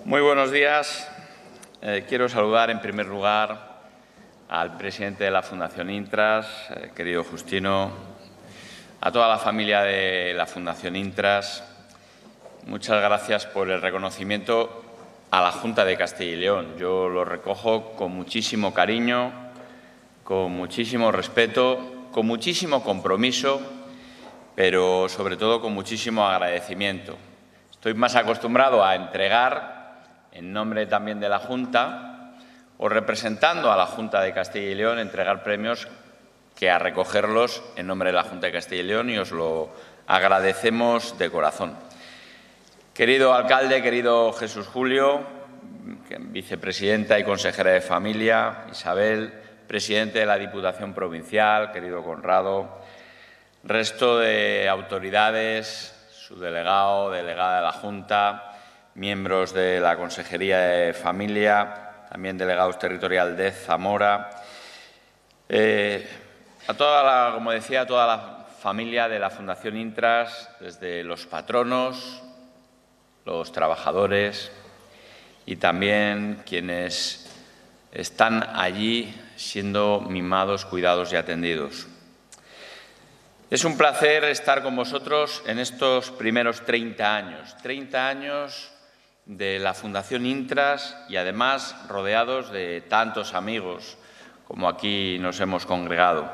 Muy buenos días. Quiero saludar en primer lugar al presidente de la Fundación Intras, querido Justino, a toda la familia de la Fundación Intras. Muchas gracias por el reconocimiento a la Junta de Castilla y León. Yo lo recojo con muchísimo cariño, con muchísimo respeto, con muchísimo compromiso, pero sobre todo con muchísimo agradecimiento. Estoy más acostumbrado a entregar, en nombre también de la Junta, o representando a la Junta de Castilla y León, entregar premios que a recogerlos en nombre de la Junta de Castilla y León, y os lo agradecemos de corazón. Querido alcalde, querido Jesús Julio, vicepresidenta y consejera de Familia, Isabel, presidente de la Diputación Provincial, querido Conrado, resto de autoridades, subdelegado, delegada de la Junta, miembros de la Consejería de Familia, también delegados territorial de Zamora, a toda la familia de la Fundación Intras, desde los patronos, los trabajadores y también quienes están allí siendo mimados, cuidados y atendidos. Es un placer estar con vosotros en estos primeros 30 años de la Fundación Intras y además rodeados de tantos amigos como aquí nos hemos congregado.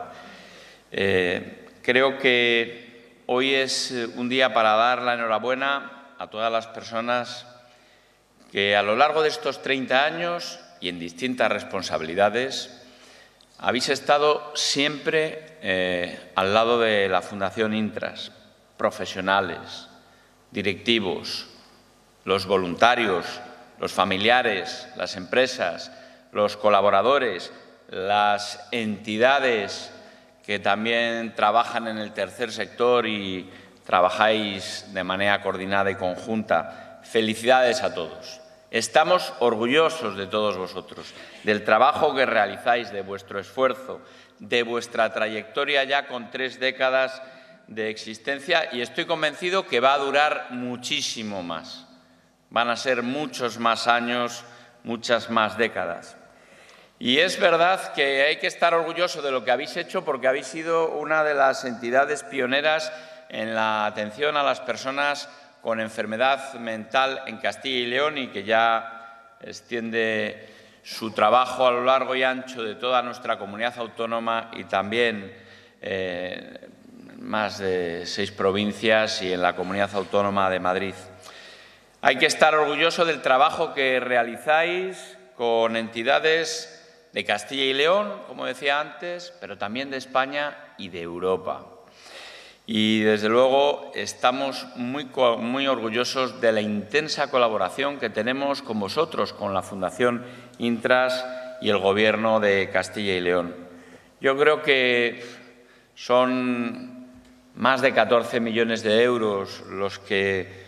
Creo que hoy es un día para dar la enhorabuena a todas las personas que a lo largo de estos 30 años y en distintas responsabilidades habéis estado siempre al lado de la Fundación Intras, profesionales, directivos, los voluntarios, los familiares, las empresas, los colaboradores, las entidades que también trabajan en el tercer sector y trabajáis de manera coordinada y conjunta. Felicidades a todos. Estamos orgullosos de todos vosotros, del trabajo que realizáis, de vuestro esfuerzo, de vuestra trayectoria ya con 3 décadas de existencia, y estoy convencido que va a durar muchísimo más. Van a ser muchos más años, muchas más décadas. Y es verdad que hay que estar orgulloso de lo que habéis hecho, porque habéis sido una de las entidades pioneras en la atención a las personas con enfermedad mental en Castilla y León, y que ya extiende su trabajo a lo largo y ancho de toda nuestra comunidad autónoma y también más de 6 provincias y en la Comunidad Autónoma de Madrid. Hay que estar orgulloso del trabajo que realizáis con entidades de Castilla y León, como decía antes, pero también de España y de Europa. Y, desde luego, estamos muy orgullosos de la intensa colaboración que tenemos con vosotros, con la Fundación Intras y el Gobierno de Castilla y León. Yo creo que son más de 14 millones de euros los que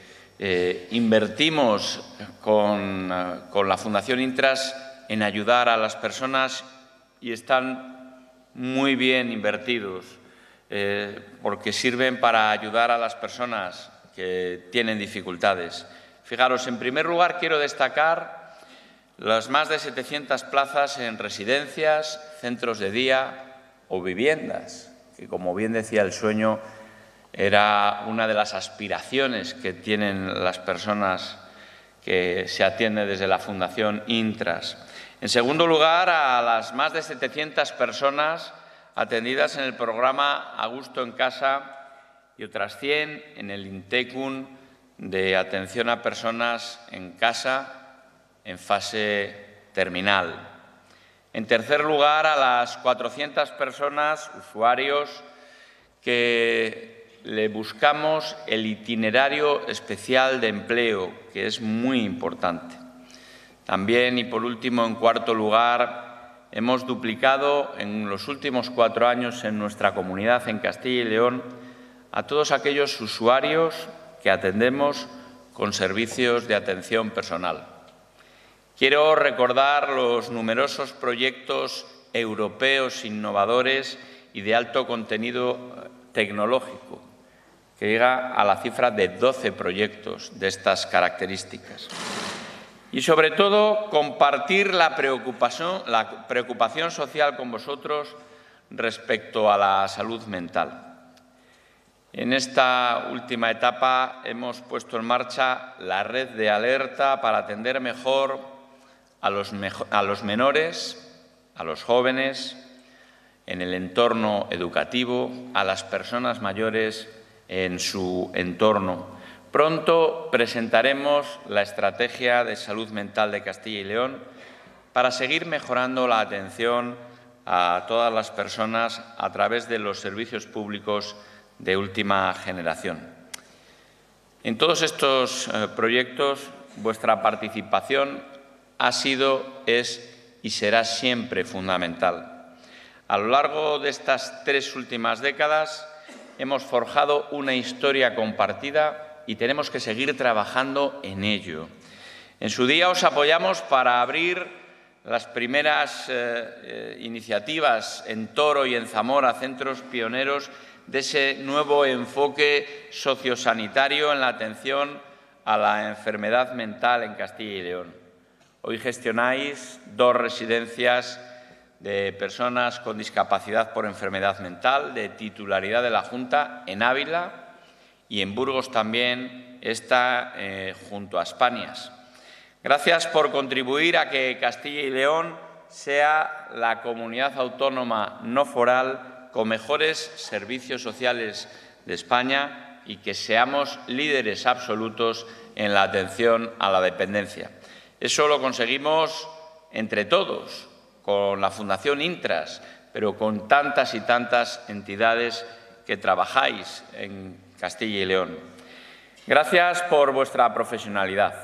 invertimos con la Fundación Intras en ayudar a las personas, y están muy bien invertidos, porque sirven para ayudar a las personas que tienen dificultades. Fijaros, en primer lugar quiero destacar las más de 700 plazas en residencias, centros de día o viviendas, que, como bien decía el sueño, era una de las aspiraciones que tienen las personas que se atienden desde la Fundación Intras. En segundo lugar, a las más de 700 personas atendidas en el programa A Gusto en Casa y otras 100 en el Intecum de atención a personas en casa en fase terminal. En tercer lugar, a las 400 personas, usuarios, que le buscamos el itinerario especial de empleo, que es muy importante. También, y por último, en cuarto lugar, hemos duplicado en los últimos 4 años en nuestra comunidad, en Castilla y León, a todos aquellos usuarios que atendemos con servicios de atención personal. Quiero recordar los numerosos proyectos europeos innovadores y de alto contenido tecnológico, que llega a la cifra de 12 proyectos de estas características. y, sobre todo, compartir la preocupación social con vosotros respecto a la salud mental. En esta última etapa hemos puesto en marcha la red de alerta para atender mejor a los menores, a los jóvenes, en el entorno educativo, a las personas mayores en su entorno. Pronto presentaremos la Estrategia de Salud Mental de Castilla y León para seguir mejorando la atención a todas las personas a través de los servicios públicos de última generación. En todos estos proyectos, vuestra participación ha sido, es y será siempre fundamental. A lo largo de estas 3 últimas décadas hemos forjado una historia compartida y tenemos que seguir trabajando en ello. En su día os apoyamos para abrir las primeras iniciativas en Toro y en Zamora, centros pioneros de ese nuevo enfoque sociosanitario en la atención a la enfermedad mental en Castilla y León. Hoy gestionáis 2 residencias de personas con discapacidad por enfermedad mental de titularidad de la Junta en Ávila y en Burgos también está junto a Spanias. Gracias por contribuir a que Castilla y León sea la comunidad autónoma no foral con mejores servicios sociales de España y que seamos líderes absolutos en la atención a la dependencia. Eso lo conseguimos entre todos, con la Fundación Intras, pero con tantas y tantas entidades que trabajáis en Castilla y León. Gracias por vuestra profesionalidad.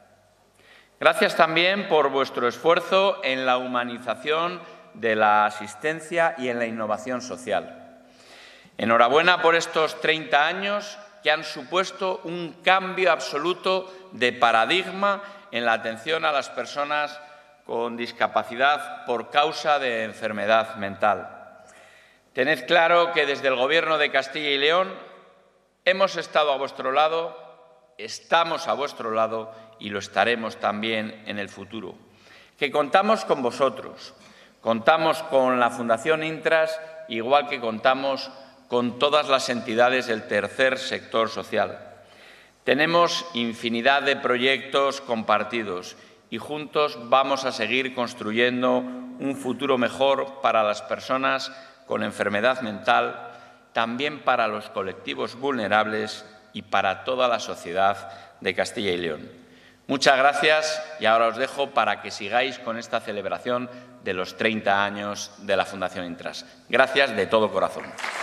Gracias también por vuestro esfuerzo en la humanización de la asistencia y en la innovación social. Enhorabuena por estos 30 años que han supuesto un cambio absoluto de paradigma en la atención a las personas con discapacidad por causa de enfermedad mental. Tened claro que desde el Gobierno de Castilla y León hemos estado a vuestro lado, estamos a vuestro lado y lo estaremos también en el futuro. Que contamos con vosotros, contamos con la Fundación Intras, igual que contamos con todas las entidades del tercer sector social. Tenemos infinidad de proyectos compartidos y juntos vamos a seguir construyendo un futuro mejor para las personas con enfermedad mental, también para los colectivos vulnerables y para toda la sociedad de Castilla y León. Muchas gracias y ahora os dejo para que sigáis con esta celebración de los 30 años de la Fundación Intras. Gracias de todo corazón.